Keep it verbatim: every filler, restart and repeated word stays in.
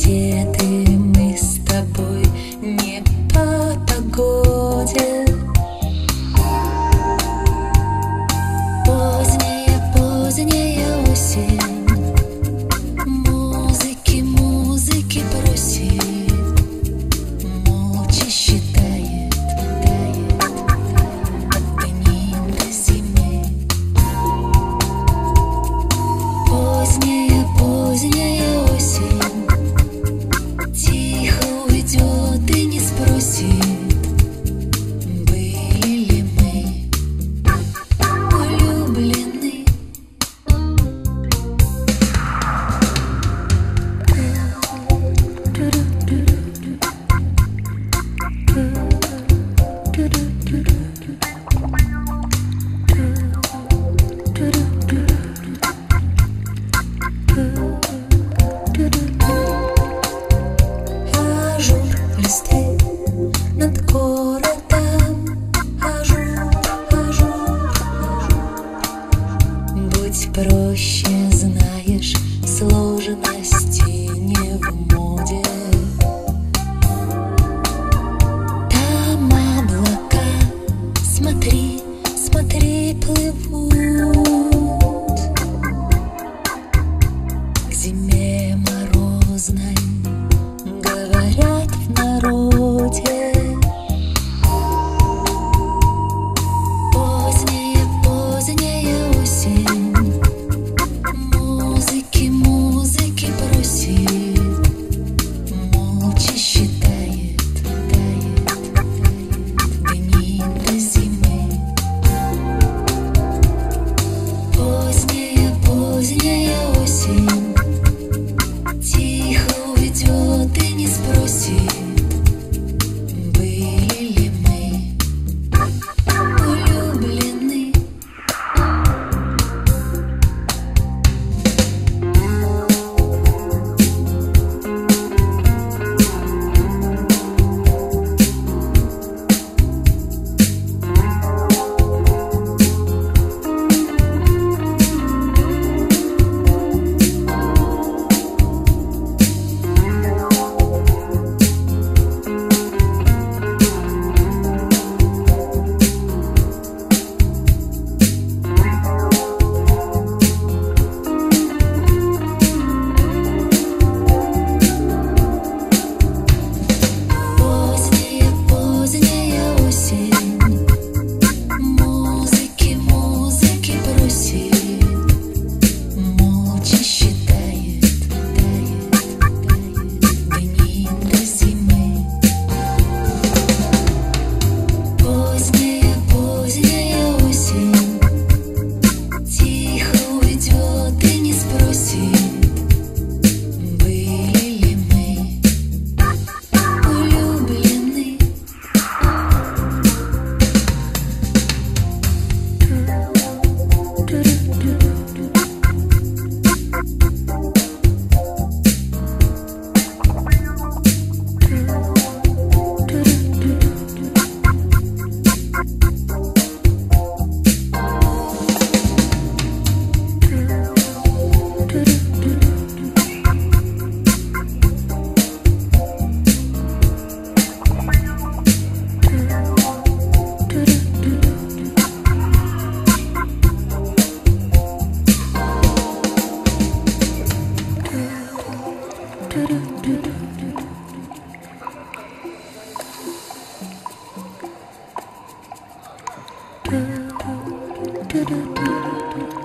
рассветы мы с тобой не по погоде. Поздняя, поздняя осень, музыки, музыки просит, молча считает, тает дни до зимы. Поздняя, поздняя осень тихо уйдет и не спросит, были ли мы влюблены. Ажур в листе над городом, ажур, ажур, ажур. Будь проще, знаешь, сложности не в моде. Там облака, смотри, смотри, плывут к зиме морозной, говорят в народе. Поздняя, поздняя осень, музыки, музыки просит, молча считает, тает, тает дни до зимы. Поздняя, поздняя осень тихо уйдет и не спросит, были ли мы влюблены. Поздняя, поздняя осень, музыки, музыки просит, молча считает, тает, тает дни до зимы. Поздняя, поздняя осень тихо уйдет и не спросит, были ли мы влюблены. Do do do do do.